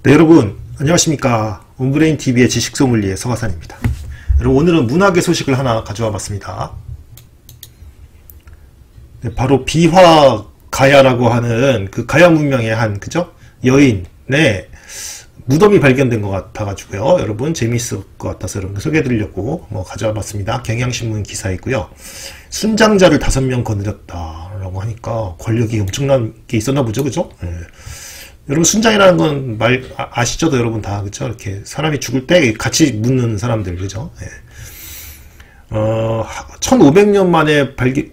네, 여러분 안녕하십니까. 온브레인TV의 지식소믈리에 서가산입니다. 여러분, 오늘은 문학의 소식을 하나 가져와 봤습니다. 네, 바로 비화가야라고 하는 그 가야 문명의 한 여인의 무덤이 발견된 것 같아가지고요. 여러분 재미있을 것 같아서 여러분 소개해드리려고 가져와 봤습니다. 경향신문 기사이고요. 순장자를 5명 거느렸다라고 하니까 권력이 엄청난 게 있었나 보죠, 그죠? 네. 여러분, 순장이라는 건 아시죠? 여러분 다, 그쵸? 이렇게 사람이 죽을 때 같이 묻는 사람들, 그죠? 네. 1500년 만에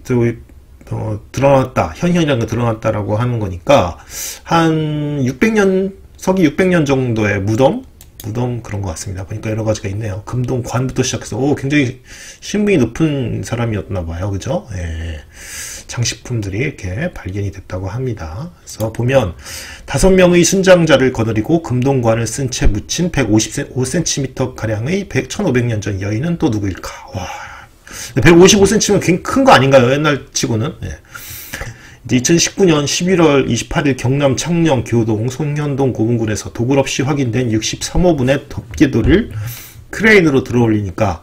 드러났다, 현현이라는 거 드러났다라고 하는 거니까, 한 600년, 서기 600년 정도의 무덤 그런 것 같습니다. 보니까 여러 가지가 있네요. 금동관부터 시작해서, 굉장히 신분이 높은 사람이었나 봐요. 그죠? 예. 장식품들이 이렇게 발견이 됐다고 합니다. 그래서 보면 5명의 순장자를 거느리고 금동관을 쓴 채 묻힌 155cm 가량의 1500년 전 여인은 또 누구일까? 와, 155cm면 굉장히 큰 거 아닌가요? 옛날 치고는. 예. 이제 2019년 11월 28일 경남 창녕 교동 손현동 고분군에서 도굴 없이 확인된 63호분의 덮개돌을 크레인으로 들어올리니까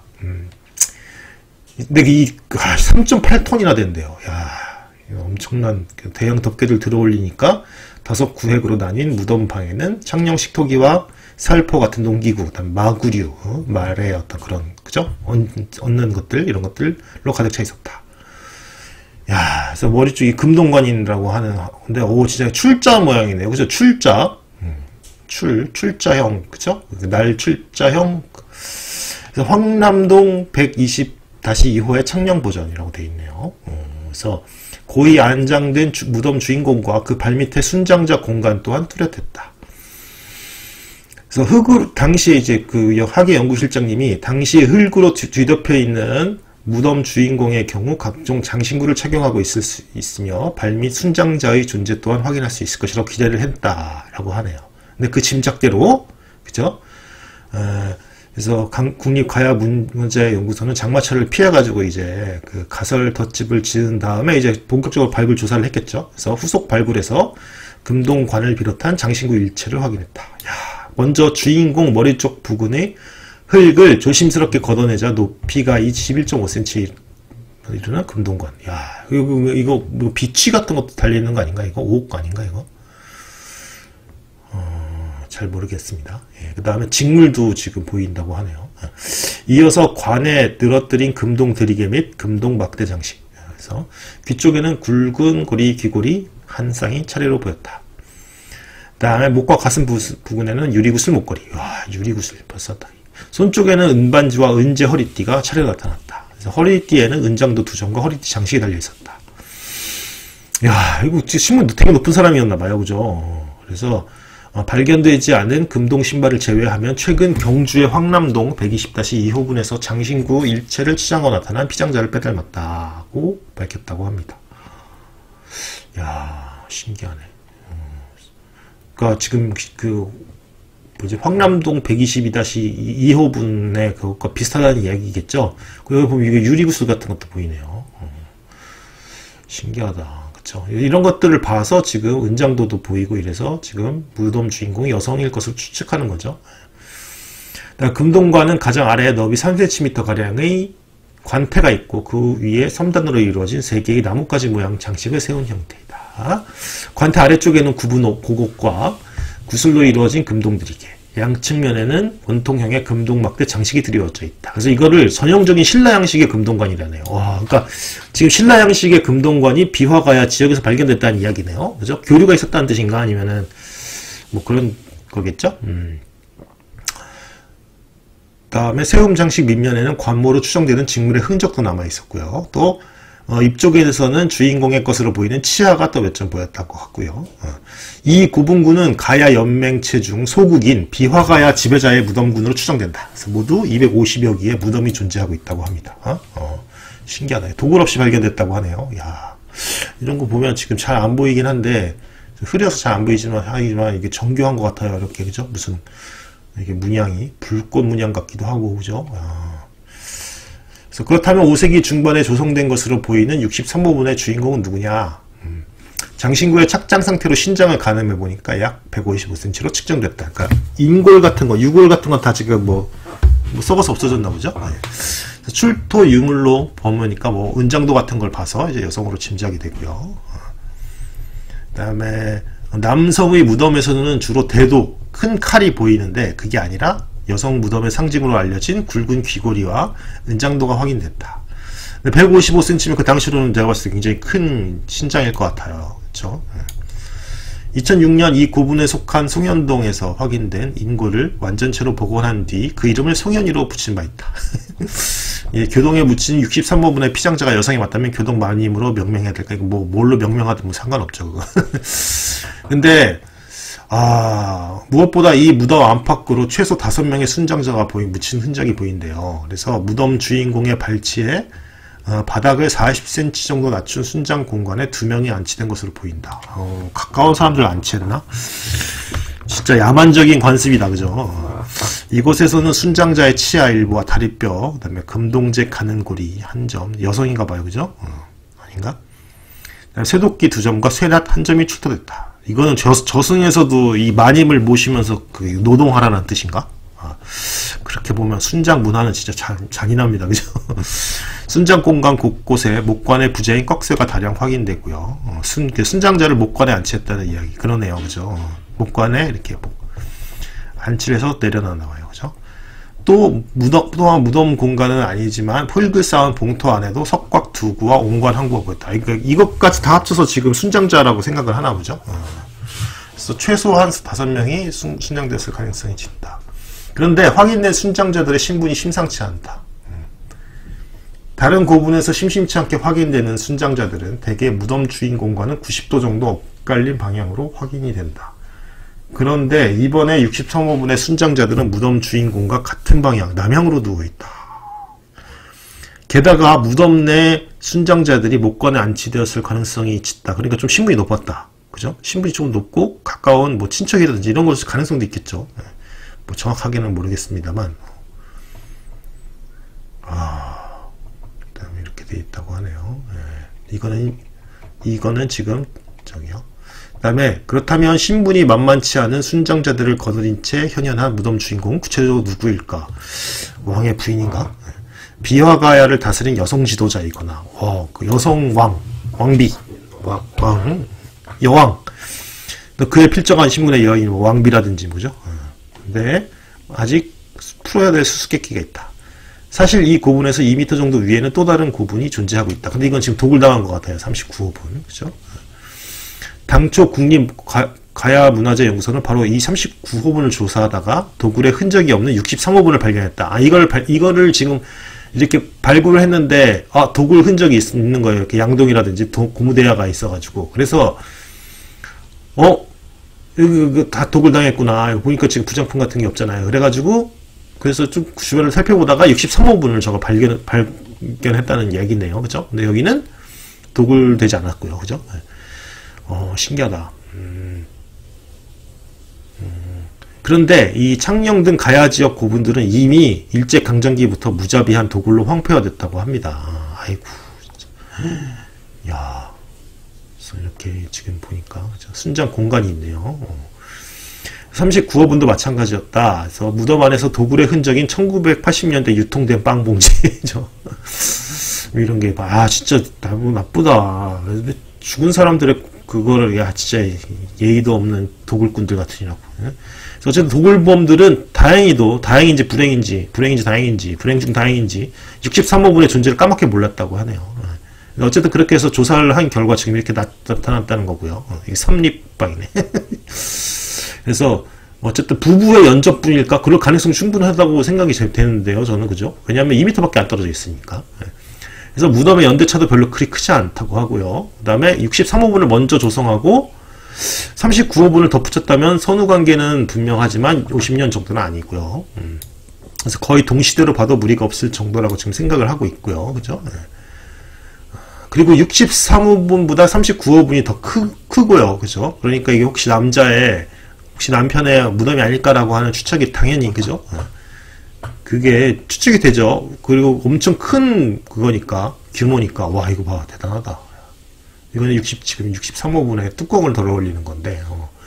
근데 3.8톤이나 된대요. 야, 엄청난 대형 덮개들 들어올리니까 5구획으로 나뉜 무덤방에는 창녕 식토기와 살포 같은 농기구, 그다음 마구류, 말의 어떤 그런, 그죠? 얻는 것들, 이런 것들로 가득 차 있었다. 야, 그래서 머리 쪽이 금동관이라고 하는 건데, 진짜 출자 모양이네요. 그죠? 출자. 출자형, 그죠? 날 출자형. 그래서 황남동 120-2호의 창녕 버전이라고 되어 있네요. 그래서 고이 안장된 무덤 주인공과 그 발밑에 순장자 공간 또한 뚜렷했다. 그래서 당시에 이제 학예 연구실장님이 당시에 흙으로 뒤덮여 있는 무덤 주인공의 경우 각종 장신구를 착용하고 있으며 발밑 순장자의 존재 또한 확인할 수 있을 것이라고 기대를 했다라고 하네요. 근데 그 짐작대로, 그죠? 그래서 국립가야문제연구소는 장마철을 피해가지고 이제 그 가설 덧집을 지은 다음에 이제 본격적으로 발굴 조사를 했겠죠. 그래서 후속 발굴에서 금동관을 비롯한 장신구 일체를 확인했다. 야, 먼저 주인공 머리 쪽 부근의 흙을 조심스럽게 걷어내자 높이가 21.5cm 이르는 금동관. 야, 이거 비취 같은 것도 달려있는 거 아닌가? 이거 옥 아닌가? 이거? 잘 모르겠습니다. 예, 그 다음에 직물도 지금 보인다고 하네요. 이어서 관에 늘어뜨린 금동 드리개 및 금동 막대 장식. 그래서 귀 쪽에는 굵은 귀고리 한 쌍이 차례로 보였다. 그 다음에 목과 가슴 부근에는 유리구슬 목걸이. 와, 유리구슬 벌써 다. 손 쪽에는 은반지와 은재 허리띠가 차례로 나타났다. 그래서 허리띠에는 은장도 2점과 허리띠 장식이 달려 있었다. 야, 이거 신문 되게 높은 사람이었나봐요. 그죠? 그래서 발견되지 않은 금동 신발을 제외하면 최근 경주의 황남동 120-2호분에서 장신구 일체를 치장하고 나타난 피장자를 빼닮았다고 밝혔다고 합니다. 야, 신기하네. 그러니까 지금 황남동 122-2호분의 그것과 비슷하다는 이야기겠죠. 여기 보면 이게 유리구슬 같은 것도 보이네요. 신기하다. 그쵸? 이런 것들을 봐서 지금 은장도도 보이고 이래서 지금 무덤 주인공이 여성일 것을 추측하는 거죠. 금동관은 가장 아래에 너비 3cm 가량의 관태가 있고 그 위에 섬단으로 이루어진 3개의 나뭇가지 모양 장식을 세운 형태이다. 관태 아래쪽에는 고곡과 구슬로 이루어진 금동드리개, 양측면에는 원통형의 금동막대 장식이 드리워져 있다. 그래서 이거를 전형적인 신라 양식의 금동관이라네요. 와, 그러니까 지금 신라 양식의 금동관이 비화가야 지역에서 발견됐다는 이야기네요. 그죠? 교류가 있었다는 뜻인가? 아니면은 그런 거겠죠? 다음에 세움 장식 밑면에는 관모로 추정되는 직물의 흔적도 남아 있었고요. 또 입 쪽에서는 주인공의 것으로 보이는 치아가 또 몇 점 보였다고 하고요. 이 고분군은 가야 연맹체 중 소국인 비화가야 지배자의 무덤군으로 추정된다. 그래서 모두 250여 기의 무덤이 존재하고 있다고 합니다. 신기하다. 도굴 없이 발견됐다고 하네요. 야, 이런 거 보면 지금 잘 안 보이긴 한데 흐려서 잘 안 보이지만 이게 정교한 것 같아요. 이렇게, 그죠? 무슨 이게 문양이 불꽃 문양 같기도 하고, 그죠? 그래서 그렇다면 5세기 중반에 조성된 것으로 보이는 63호분의 주인공은 누구냐? 장신구의 착장 상태로 신장을 가늠해 보니까 약 155cm로 측정됐다. 그러니까 인골 같은 거, 유골 같은 건 다 지금 뭐 썩어서 없어졌나 보죠. 네. 출토 유물로 범으니까 뭐 은장도 같은 걸 봐서 이제 여성으로 짐작이 되고요. 그다음에 남성의 무덤에서는 주로 대도, 큰 칼이 보이는데 그게 아니라 여성 무덤의 상징으로 알려진 굵은 귀고리와 은장도가 확인됐다. 155cm면 그 당시로는 제가 봤을 때 굉장히 큰 신장일 것 같아요. 그렇죠? 2006년 이 고분에 속한 송현동에서 확인된 인골을 완전체로 복원한 뒤 그 이름을 송현이로 붙인 바 있다. 예, 교동에 묻힌 63호분의 피장자가 여성이 맞다면 교동 마님으로 명명해야 될까? 뭐 뭘로 명명하든 뭐 상관없죠. 그거. 근데 무엇보다 이 무덤 안팎으로 최소 5명의 순장자가 묻힌 흔적이 보인대요. 그래서 무덤 주인공의 발치에 바닥을 40cm 정도 낮춘 순장 공간에 2명이 안치된 것으로 보인다. 가까운 사람들 안치해야 되나? 진짜 야만적인 관습이다, 그죠? 이곳에서는 순장자의 치아 일부와 다리뼈, 그 다음에 금동제 가는 고리 한 점, 여성인가 봐요, 그죠? 아닌가? 쇠도끼 2점과 쇠낫 1점이 출토됐다. 이거는 저승에서도 이 마님을 모시면서 그 노동하라는 뜻인가? 그렇게 보면 순장 문화는 진짜 잔인합니다, 그죠? 순장 공간 곳곳에 목관의 부재인 꺽쇠가 다량 확인되고요. 순장자를 목관에 안치했다는 이야기. 그러네요, 그죠? 목관에 이렇게 안치를 해서 내려놔요, 그죠? 또 무덤 공간은 아니지만 흙을 쌓은 봉토 안에도 석곽 두구와 옹관 항구가 보였다. 그러니까 이것까지 다 합쳐서 지금 순장자라고 생각을 하나 보죠. 그래서 최소한 5명이 순장됐을 가능성이 짙다. 그런데 확인된 순장자들의 신분이 심상치 않다. 다른 고분에서 심심치 않게 확인되는 순장자들은 대개 무덤 주인공과는 90도 정도 엇갈린 방향으로 확인이 된다. 그런데 이번에 63호분의 순장자들은 무덤 주인공과 같은 방향, 남향으로 누워있다. 게다가 무덤 내 순장자들이 목관에 안치되었을 가능성이 짙다. 그러니까 좀 신분이 높았다. 그죠? 신분이 좀 높고 가까운 뭐 친척이라든지 이런 걸 가능성도 있겠죠. 뭐 정확하게는 모르겠습니다만. 그다음에 이렇게 돼 있다고 하네요. 이거는 지금 저기요. 그다음에 그렇다면 신분이 만만치 않은 순장자들을 거느린 채 현현한 무덤 주인공은 구체적으로 누구일까? 왕의 부인인가? 비화가야를 다스린 여성 지도자이거나 그 여성 왕비 여왕 그의 필적한 신분의 여인 왕비라든지 뭐죠? 근데 아직 풀어야 될 수수께끼가 있다. 사실 이 고분에서 2m 정도 위에는 또 다른 고분이 존재하고 있다. 근데 이건 지금 도굴당한 것 같아요. 39호분. 그죠? 당초 국립가야문화재연구소는 바로 이 39호분을 조사하다가 도굴의 흔적이 없는 63호분을 발견했다. 이거를 지금 이렇게 발굴을 했는데, 도굴 흔적이 있는 거예요. 이렇게 양동이라든지 고무대야가 있어가지고. 그래서, 여기 다 도굴당했구나. 보니까 지금 부정품 같은 게 없잖아요. 그래서 좀 주변을 살펴보다가 63호분을 저거 발견했다는 얘기네요. 그죠? 근데 여기는 도굴되지 않았고요. 그죠? 신기하다. 그런데 이 창녕 등 가야 지역 고분들은 이미 일제강점기부터 무자비한 도굴로 황폐화됐다고 합니다. 아이고, 진짜. 야, 그래서 이렇게 지금 보니까 순장 공간이 있네요. 39호분도 마찬가지였다. 그래서 무덤 안에서 도굴의 흔적인 1980년대 유통된 빵 봉지죠. 이런 게 진짜 나쁘다. 죽은 사람들의 그거를 진짜 예의도 없는 도굴꾼들 같으니라고. 그래서 어쨌든 도굴범들은 다행인지 다행인지 불행 중 다행인지 63호분의 존재를 까맣게 몰랐다고 하네요. 어쨌든 그렇게 해서 조사를 한 결과 지금 이렇게 나타났다는 거고요. 이게 삼립방이네. 그래서 어쨌든 부부의 연접분일까? 그럴 가능성이 충분하다고 생각이 되는데요. 저는 그죠? 왜냐하면 2m밖에 안 떨어져 있으니까. 그래서 무덤의 연대차도 별로 그리 크지 않다고 하고요. 그 다음에 63호분을 먼저 조성하고 39호분을 덧붙였다면 선후관계는 분명하지만 50년 정도는 아니고요. 그래서 거의 동시대로 봐도 무리가 없을 정도라고 지금 생각을 하고 있고요. 그죠? 그리고 63호분보다 39호분이 더 크고요. 그죠? 그러니까 이게 혹시 남편의 무덤이 아닐까라고 하는 추측이 당연히, 그죠? 그게 추측이 되죠. 그리고 엄청 큰 그거니까, 규모니까, 와, 이거 봐, 대단하다. 이거는 지금 63호분에 뚜껑을 덜어 올리는 건데,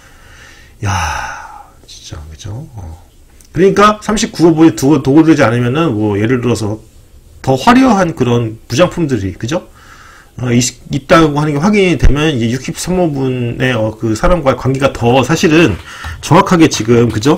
야, 진짜, 그죠? 그러니까 39호분이 도구되지 않으면은, 뭐, 예를 들어서, 더 화려한 그런 부장품들이, 그죠? 있다고 하는 게 확인이 되면, 이제 63호분의 그 사람과의 관계가 더 사실은 정확하게 지금, 그죠?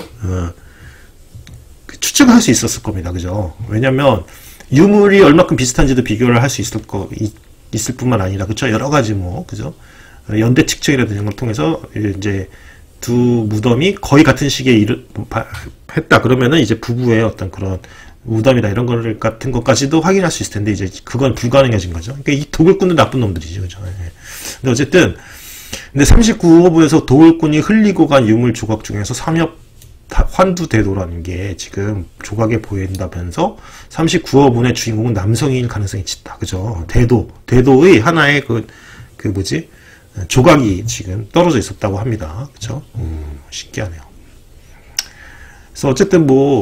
추측을 할 수 있었을 겁니다. 그죠? 왜냐면, 유물이 얼마큼 비슷한지도 비교를 할 수 있을 뿐만 아니라, 그쵸? 여러 가지 뭐, 그죠? 연대 측정이라든지 이런 걸 통해서, 이제, 두 무덤이 거의 같은 시기에 했다. 그러면은 이제 부부의 어떤 그런 무덤이다. 이런 걸 같은 것까지도 확인할 수 있을 텐데, 이제 그건 불가능해진 거죠. 그러니까 이 도굴꾼도 나쁜 놈들이죠. 그죠? 근데 어쨌든, 근데 39호부에서 도굴꾼이 흘리고 간 유물 조각 중에서 환두대도라는 게 지금 조각에 보인다면서 39호분의 주인공은 남성일 가능성이 짙다. 그죠? 대도의 하나의 조각이 지금 떨어져 있었다고 합니다. 그쵸? 신기하네요. 그래서 어쨌든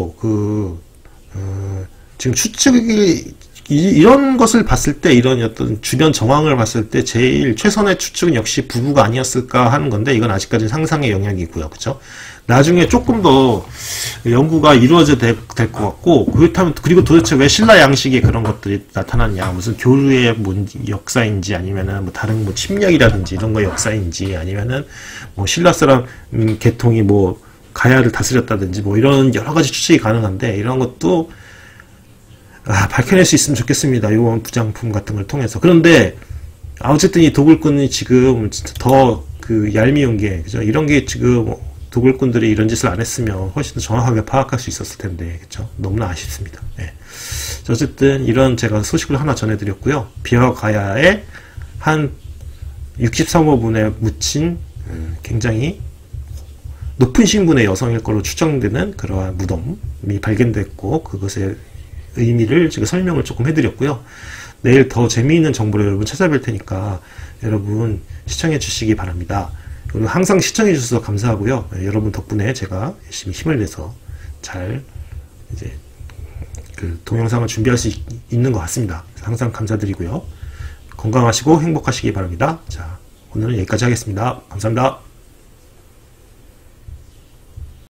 지금 추측이, 이런 것을 봤을 때, 이런 어떤 주변 정황을 봤을 때 제일 최선의 추측은 역시 부부가 아니었을까 하는 건데, 이건 아직까지 상상의 영역이고요. 그쵸? 나중에 조금 더 연구가 이루어져야 될 것 같고, 그렇다면, 그리고 도대체 왜 신라 양식에 그런 것들이 나타났냐, 무슨 교류의 역사인지, 아니면은 뭐 다른 뭐 침략이라든지 이런 거 역사인지, 아니면은 뭐 신라 사람 계통이 뭐 가야를 다스렸다든지 뭐 이런 여러 가지 추측이 가능한데, 이런 것도 밝혀낼 수 있으면 좋겠습니다. 이번 부장품 같은 걸 통해서. 그런데 어쨌든 이 도굴꾼이 지금 더 얄미운 게, 그죠? 이런 게 지금 도굴꾼들이 이런 짓을 안 했으면 훨씬 더 정확하게 파악할 수 있었을 텐데, 그쵸? 너무나 아쉽습니다. 네. 어쨌든 이런 제가 소식을 하나 전해드렸고요. 비와 가야의 한 63호분에 묻힌 굉장히 높은 신분의 여성일 걸로 추정되는 그러한 무덤이 발견됐고, 그것의 의미를 지금 설명을 조금 해드렸고요. 내일 더 재미있는 정보를 여러분 찾아뵐 테니까 여러분 시청해 주시기 바랍니다. 그리고 항상 시청해 주셔서 감사하고요. 여러분 덕분에 제가 열심히 힘을 내서 잘 이제 동영상을 준비할 수 있는 것 같습니다. 항상 감사드리고요. 건강하시고 행복하시기 바랍니다. 자, 오늘은 여기까지 하겠습니다. 감사합니다.